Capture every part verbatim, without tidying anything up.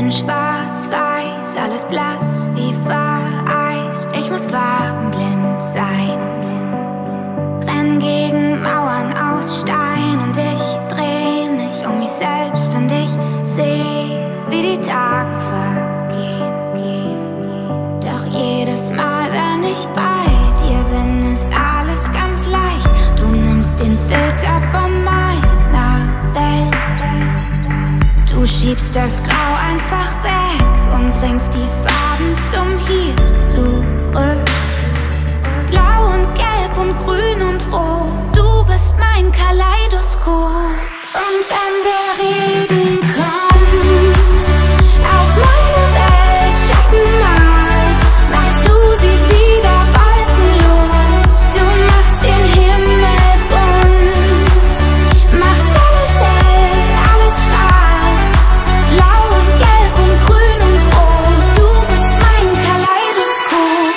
bin schwarz-weiß, alles blass wie vereist. Ich muss farbenblind sein. Renn gegen Mauern aus Stein und ich dreh mich um mich selbst und ich seh, wie die Tage vergehen. Doch jedes Mal, wenn ich bei dir bin, ist alles ganz leicht. Du nimmst den Filter von meiner Welt. Du schiebst das Grau einfach weg und bringst die Farben zum Hier zurück. Blau und Gelb und Grün und Rot, du bist mein Kaleidoskop. Und wenn der Regen kommt, auf meine Welt Schatten malt, machst du sie wieder wolkenlos. Du machst den Himmel bunt, machst alles hell, alles strahlt. Blau und Gelb und Grün und Rot, du bist mein Kaleidoskop.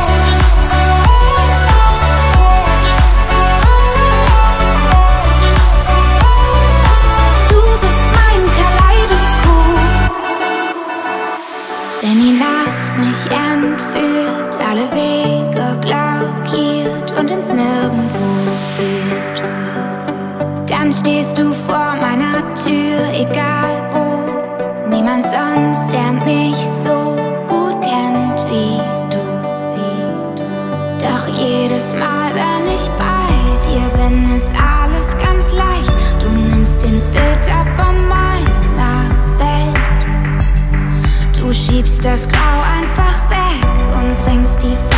Du bist mein Kaleidoskop. Wenn die Nacht mich entführt, alle Wege blockiert und ins Nirgendwo führt, dann stehst du vor meiner Tür, egal wo. Niemand sonst, der mich so gut kennt wie du. Doch jedes Mal, wenn ich bei dir bin, ist alles ganz leicht. Du nimmst den Filter von meiner Welt. Du schiebst das Grau einfach weg und bringst die